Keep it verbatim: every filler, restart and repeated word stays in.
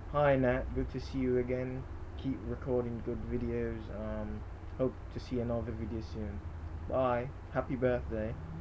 Hi Nat, good to see you again. Keep recording good videos. Um, hope to see another video soon. Bye. Happy birthday.